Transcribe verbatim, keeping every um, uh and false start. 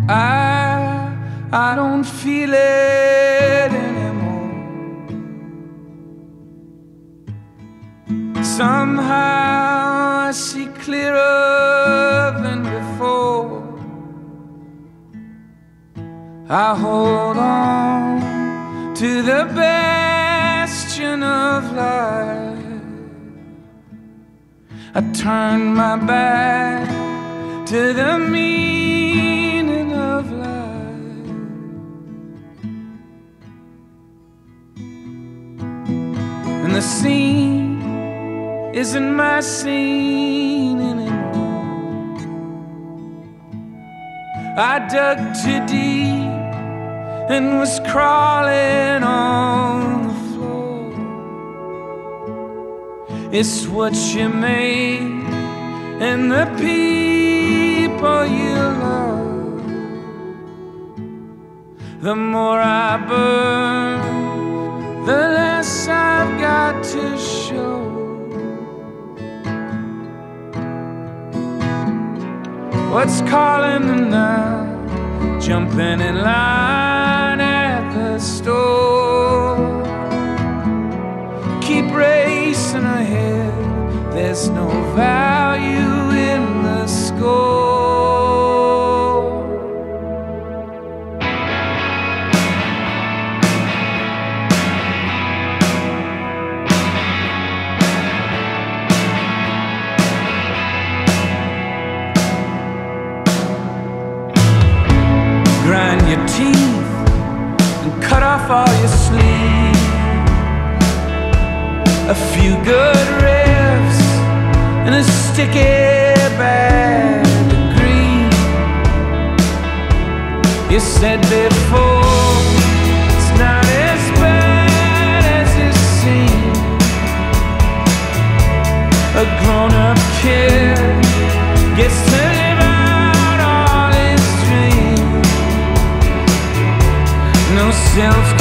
I, I don't feel it anymore. Somehow I see clearer than before. I hold on to the bastion of life. I turn my back to the meaning of life. And the scene isn't my scene anymore. I dug too deep and was crawling on the floor. It's what you made and the people you love. The more I burn, the less I've got to show. What's calling them now? Jumping in line at the store. Keep racing ahead, there's no value in the score. Grind your teeth and cut off all your sleep. A few good riffs and a sticky bag of green. You said before, it's not as bad as it seems. A grown-up kid gets to live out all his dreams. No self